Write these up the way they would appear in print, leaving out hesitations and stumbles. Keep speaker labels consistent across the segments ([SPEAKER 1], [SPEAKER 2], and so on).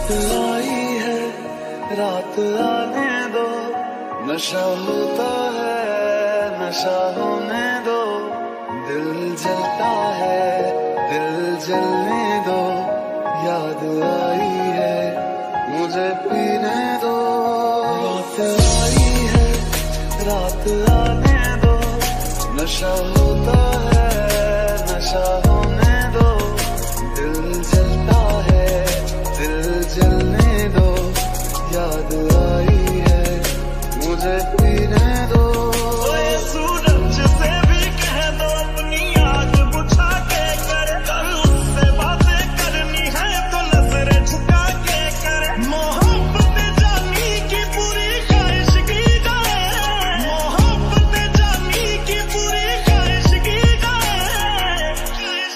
[SPEAKER 1] आई है रात आने दो, नशा होता है नशा होने दो, दिल जलता है दिल जलने दो, याद आई है मुझे पीने दो। रात आई है रात आने दो, नशा होता है नशा होने दो, दिल जलता है दिल जलने दो, याद आई है मुझे पीने दो।
[SPEAKER 2] सूरज से भी कह दो अपनी आग बुझा के करे, कल उससे बातें करनी है तो नजरें झुका के करे। मोहब्बत जानी की पूरी ख्वाहिश की जाए, मोहब्बत जानी की पूरी ख्वाहिश की जाए।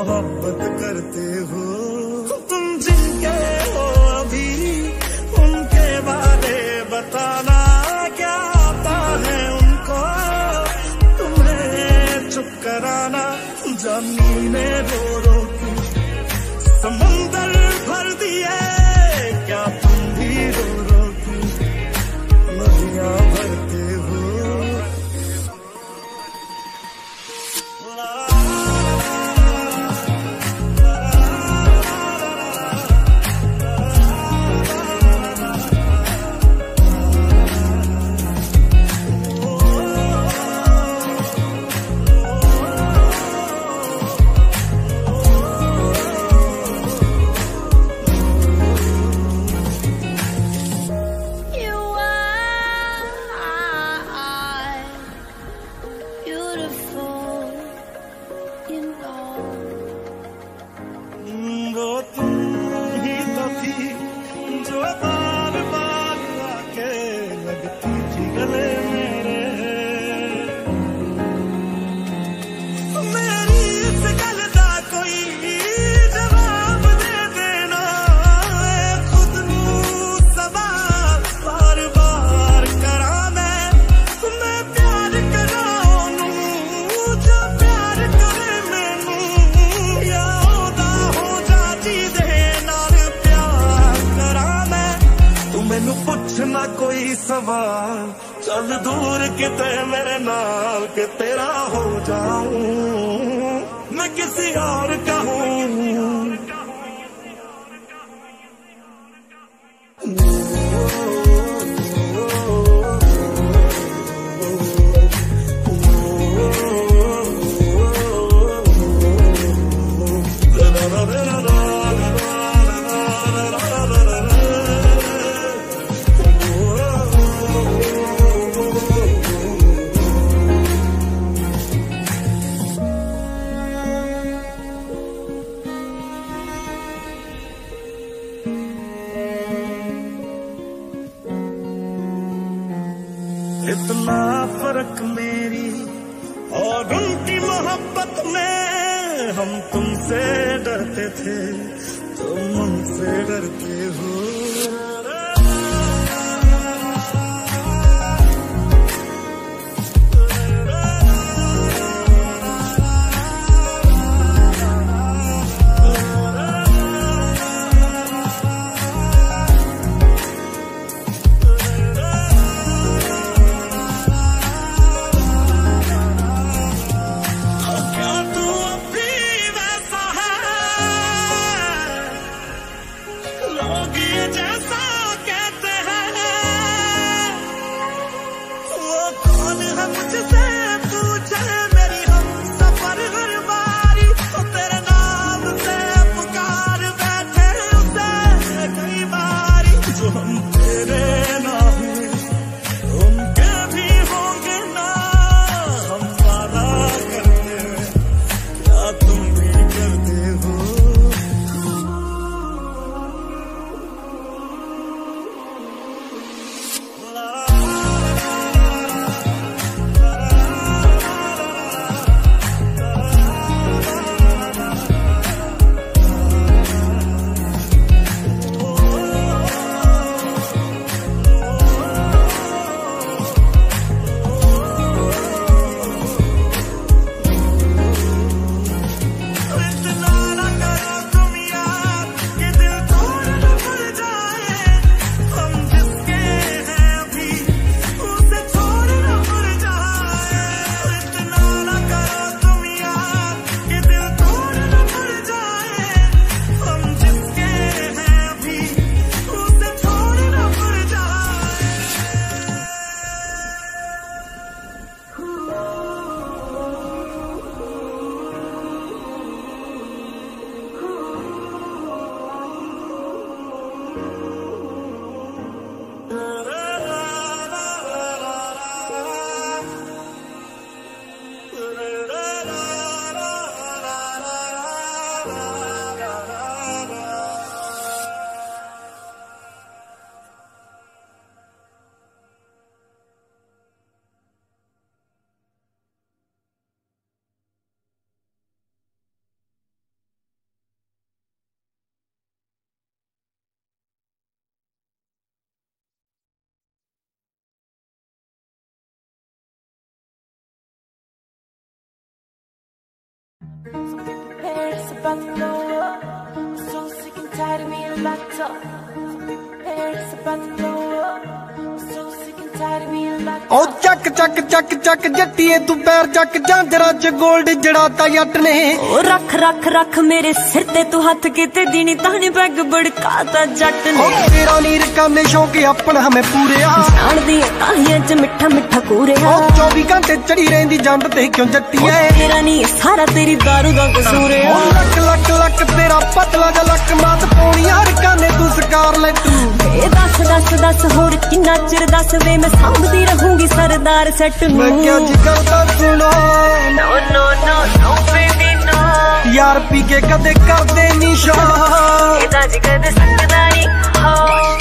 [SPEAKER 2] मोहब्बत करते हो। तुम जिनके हो अभी उनके बारे बताना, क्या आता है उनको तुम्हें चुप कराना। जमीने रो रो के समुंदर भर दिए, क्या तुम भी रो रो के नदियां भरते हो। वो तुम ही तो थी जो बार बार आके लगती थी गले मेरे। मेरी इस गल का कोई जवाब दे देना, खुद नू सवाल बार बार करा मैं। तुम्हें प्यार करा नू जो प्यार करे मैनू, या मैनू पूछना कोई सवाल, चल दूर किते मेरे नाल के तेरा हो जाऊं मैं किसी और का हूं। इतना फर्क मेरी और उनकी मोहब्बत में, हम तुमसे डरते थे तुम हमसे डरते हो। लोग ये
[SPEAKER 3] It's about to blow up. I'm so sick and tired of being locked up. It's about to blow up. I'm so sick and tired of being locked up.
[SPEAKER 4] ओ चक चक चक चक जट्टीए तू पैर चक झांजरा च गोल्ड जड़ाता जट ने।
[SPEAKER 3] ओ रख रख रख मेरे सिर ते तू हथ किते दीनी ताने बैग बड़काता जट ने।
[SPEAKER 4] ओ तेरा नीर काने शौक अपना हमें पूरे आ
[SPEAKER 3] जान दी ताहियां च मिठा मिठा कूरे
[SPEAKER 4] ओ 24 घंटे चढ़ी रहंदी जंड ते क्यों जट्टीए।
[SPEAKER 3] तेरा नी सारा तेरी दारू दा कसूर है।
[SPEAKER 4] ओ लक लक लक तेरा पतला जा लक मात पौनी हर काने तू स्कारलेट।
[SPEAKER 3] ए दस दस दस होर किन्ना चिर दस वे मैं सांभदी रहूंगी सरदार सेट नू।
[SPEAKER 4] मैं क्या जिगर दा सुनो
[SPEAKER 3] no no no no baby no
[SPEAKER 4] यार पी के कदे कर दे निशान
[SPEAKER 3] एदा जिगर दे सकदा नहीं हो।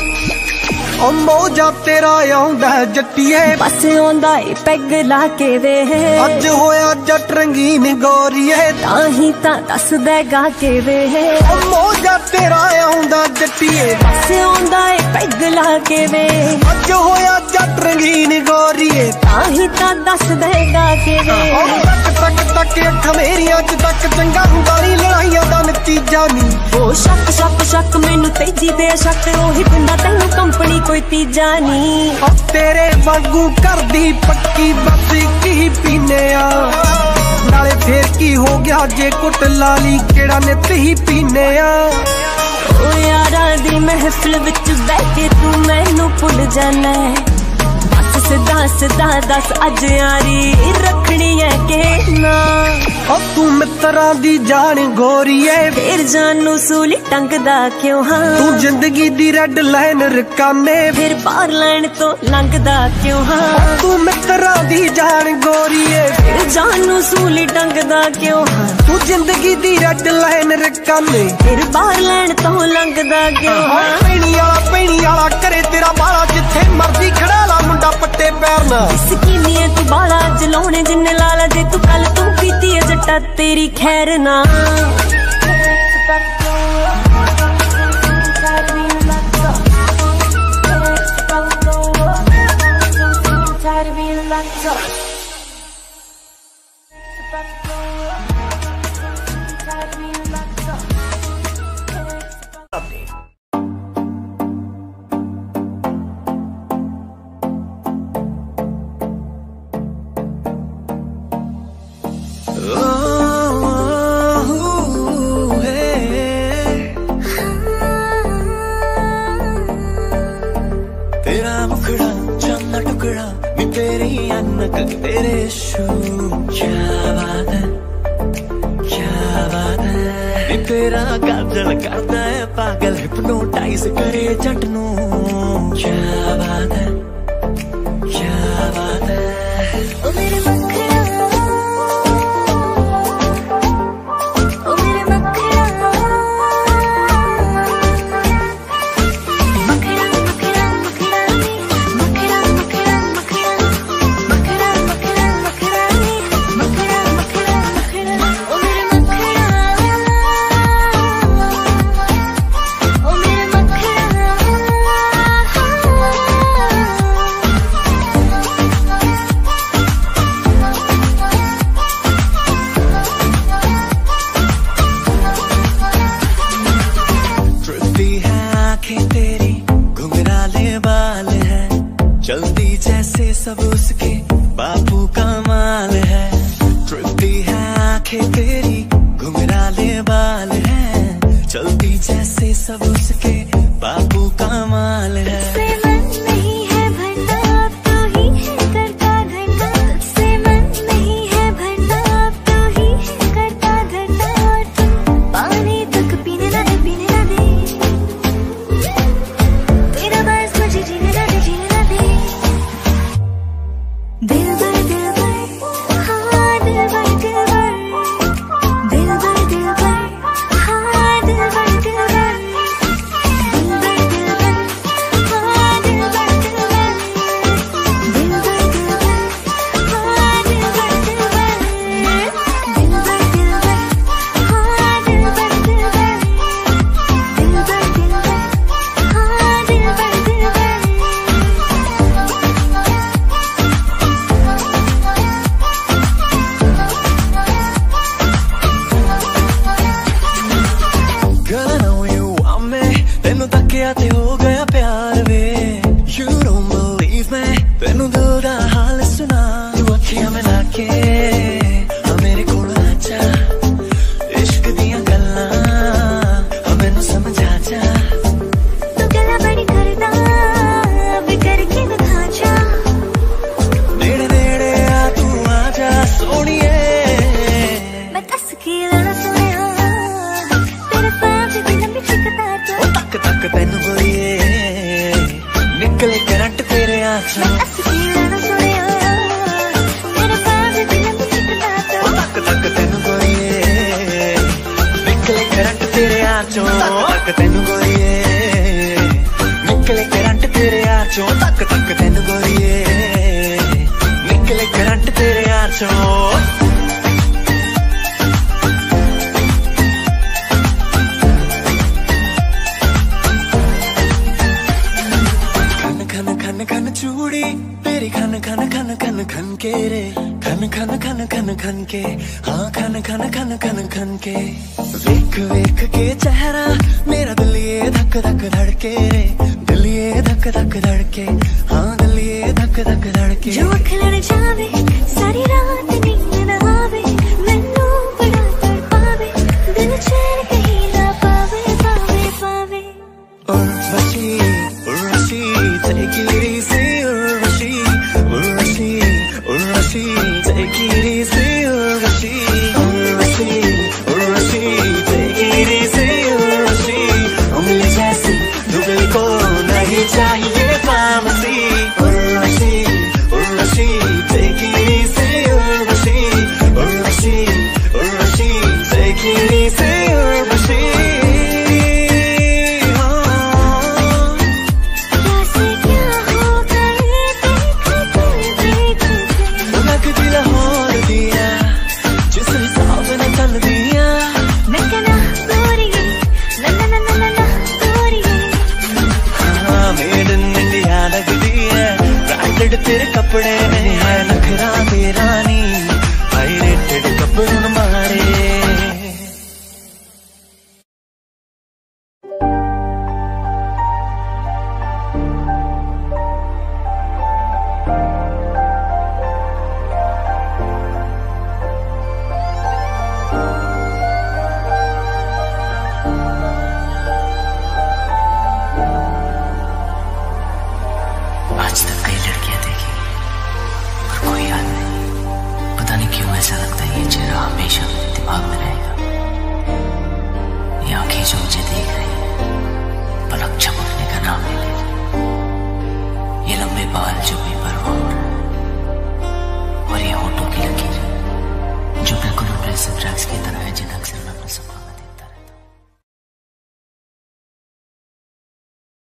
[SPEAKER 4] ओ मौजा तेरा आउंदा जट्टीए
[SPEAKER 3] बस आउंदा ए पैग ला के वे
[SPEAKER 4] अज होया जट रंगीन गोरीए
[SPEAKER 3] ताही तां दस दे गा के वे।
[SPEAKER 4] ओ मौजा तेरा आउंदा जट्टीए
[SPEAKER 3] बस आउंदा ए पैग ला के वे
[SPEAKER 4] अज होया जट रंगीन गोरीए
[SPEAKER 3] ताही तां दस दे गा के वे।
[SPEAKER 4] तक तक तक अख मेरियां च तक चंगा हुंदा नहीं लड़ाइयां दा नतीजा नी।
[SPEAKER 3] ओ शक शक शक मैनू तेजी दे शक ओही पिंदा तैनू कंपनी कोई तीजा नी।
[SPEAKER 4] ओ तेरे वांगू करदी पक्की बस की पीने आ नाले फिर की हो गया जे कुट लाली केड़ा नित ही पीने आ।
[SPEAKER 3] ओ यारा दी महफिल विच बैठ के तू मैनू भुल जाना है। बस सिधा सिधा दस अज यारी रखनी है के ना।
[SPEAKER 4] ओ तू मित्रा दी जान गोरीए
[SPEAKER 3] फिर जानू सूली टंगदा क्यों हाँ।
[SPEAKER 4] तू जिंदगी दी रेड लाइन रकाने
[SPEAKER 3] फिर बाहर लाइन तो लंघदा क्यों हाँ।
[SPEAKER 4] तू मित्रा दी जान गोरीए
[SPEAKER 3] फिर जानू सूली टंगदा क्यों हाँ।
[SPEAKER 4] तू जिंदगी दी रेड लाइन रकाने
[SPEAKER 3] फिर बाहर लाइन तो लंघदा क्यों हाँ।
[SPEAKER 4] पैनी वाला करे तेरा बाला जिथे मर्जी खड़ा ला मुंडा पट्टे पैर ना।
[SPEAKER 3] स्कीनिए तू बाला जलाने जिन्ने लाला जे तू कल तू पीती है जट्टा तेरी खैर ना।
[SPEAKER 2] तेरा मुखड़ा चन्ना टुकड़ा नी तेरी अनक तेरे शू क्या बात है नी तेरा काजल करता है पागल हिप्नोटाइज करे जट नू क्या बात है
[SPEAKER 3] ओ मेरे मखड़ा ओ मेरे मखड़ा मखड़ा मखड़ा मखड़ा मखड़ा मखड़ा मखड़ा मखड़ा मखड़ा मखड़ा मखड़ा मखड़ा ओ मेरे मखड़ा ओ मेरे मखड़ा।
[SPEAKER 2] ट्रिपी है आंखें तेरी घुंघराले बाल है चलती जैसे सब उसके बापू का माल है। ट्रिपी है आंखें तेरी घुंघराले बाल है चलती जैसे सब उसके बापू का माल है।
[SPEAKER 1] निकले करंट तेरे आंचों तक तक तेनू गोरीए निकले करंट तेरे आंचों तक तेनू गोरीए निकले करंट तेरे आंचों तक तक तेनू गोरीए निकले करंट तेरे आंचों खन चूड़ी तेरी खन खन खन खन खन के रे खन खन खन खन खन के हाँ खन खन खन खन खन के वेख वेख के चेहरा मेरा दिल ये धक धक धड़के रे दिल ये धक धक धड़के हाँ दिल ये धक धक धड़के
[SPEAKER 3] जो अख लड़ जावे सारी रात नींद न आवे मैनू बड़ा तड़पावे दिल चैन कहीं ना पावे पावे पावे
[SPEAKER 1] Urvashi Urvashi take it easy Urvashi Urvashi Urvashi take it easy Urvashi Urvashi Urvashi take it easy Urvashi उंगली जैसी दुबली को नहीं चाहिए pharmacy Urvashi Urvashi take it easy Urvashi Urvashi Urvashi take it easy Urvashi तेरे कपड़े में है नखरा तेरा नी पायरेटेड कपड़ों मारे आज तक कई लड़कियां देखी पर कोई याद नहीं पता नहीं क्यों ऐसा लगता है ये चेहरा हमेशा दिमाग में रहेगा ये आंखें जो मुझे देख रही